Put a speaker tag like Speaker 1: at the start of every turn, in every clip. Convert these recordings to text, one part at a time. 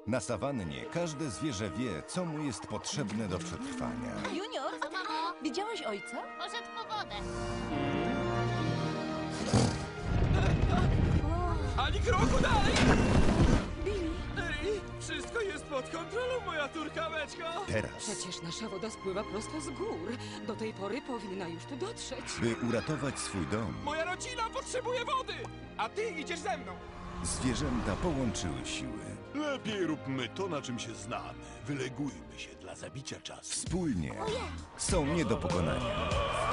Speaker 1: Na sawannie każde zwierzę wie, co mu jest potrzebne do przetrwania.
Speaker 2: Junior,
Speaker 3: Co, mamo?
Speaker 2: widziałeś ojca?
Speaker 3: Poszedł po wodę.
Speaker 4: Ani kroku dalej!
Speaker 2: Billy,
Speaker 4: Eri, wszystko jest pod kontrolą, moja turkaweczko!
Speaker 1: Teraz,
Speaker 5: Przecież nasza woda spływa prosto z gór. Do tej pory powinna już tu dotrzeć.
Speaker 1: by uratować swój dom,
Speaker 4: Moja rodzina potrzebuje wody! A ty idziesz ze mną!
Speaker 1: zwierzęta połączyły siły.
Speaker 6: Lepiej róbmy to, na czym się znamy. Wylegujmy się dla zabicia czasu.
Speaker 1: Wspólnie są nie do pokonania.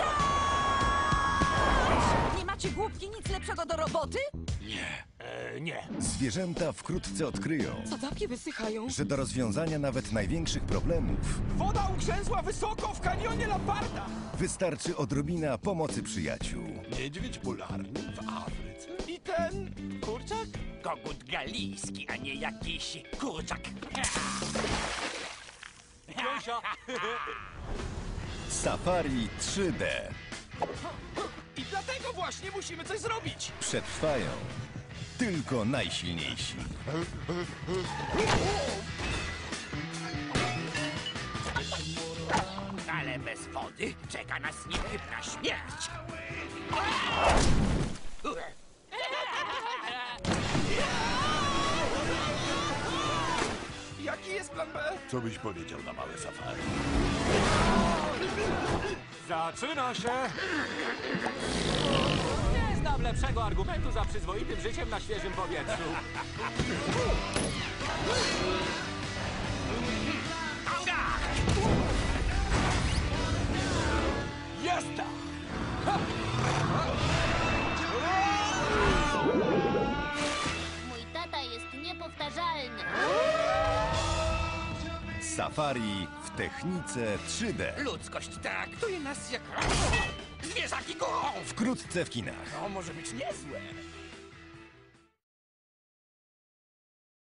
Speaker 2: nie macie głupki nic lepszego do roboty?
Speaker 6: Nie.
Speaker 1: Zwierzęta wkrótce odkryją,
Speaker 5: Sadaki wysychają.
Speaker 1: że do rozwiązania nawet największych problemów
Speaker 4: Woda ugrzęzła wysoko w kanionie Lamparta!
Speaker 1: wystarczy odrobina pomocy przyjaciół.
Speaker 6: Niedźwiedź polarny w Afryce.
Speaker 4: I ten kurczak?
Speaker 7: Kogut galijski, a nie jakiś kurczak.
Speaker 1: Safari 3D.
Speaker 4: I dlatego właśnie musimy coś zrobić!
Speaker 1: Przetrwają tylko najsilniejsi.
Speaker 7: Ale bez wody czeka nas niechybna śmierć.
Speaker 4: Jaki jest plan B?
Speaker 6: Co byś powiedział na małe safari?
Speaker 8: Zaczyna się! Nie znam lepszego argumentu za przyzwoitym życiem na świeżym powietrzu.
Speaker 4: Jest!
Speaker 3: Mój tata jest niepowtarzalny.
Speaker 1: Safari w technice 3D.
Speaker 7: Ludzkość traktuje nas jak zwierzaki górą.
Speaker 1: Wkrótce w kinach.
Speaker 7: To może być niezłe.